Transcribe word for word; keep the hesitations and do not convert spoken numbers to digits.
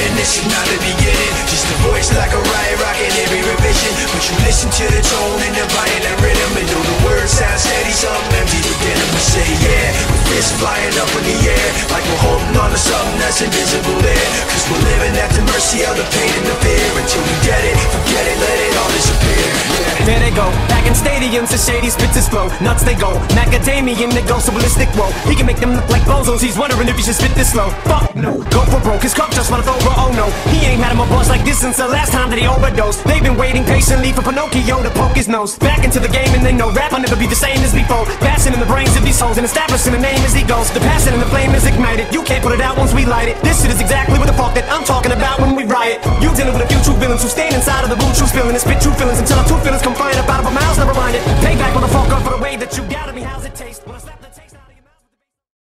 end, this is not the beginning. Just a voice like a riot rocking every revision. But you listen to the tone and the violent rhythm, and though the words sound steady, some empty within them. We say yeah, with fists flying up in the air, like we're holding on to something that's invisible there. Cause we're living at the mercy of the pain and the fear. Until we get it, forget it, let it all disappear. Yeah. There they go, back in stadiums, the shady spits his flow. Nuts they go, macadamian, they go so ballistic, whoa. He can make them look like bozos, he's wondering if he should spit this slow. Fuck no, go for broke, his cup just wanna throw bro, oh no. He ain't had him a buzz like this since the last time that he overdosed. They've been waiting patiently for Pinocchio to poke his nose back into the game, and they know rap will never be the same as before. Passing in the brains of these souls and establishing a name as he goes. The passion and the flame is ignited, you can't put it out once we light it. This shit is exactly what the fuck that I'm talking about when we riot. You dealing with a few true villains who stand inside of the room, true feeling and spit true feelings until our true feelings come flying up out of our mouths, never mind it. Payback, motherfucker, for the way that you doubted me, how's it taste? When I slap the taste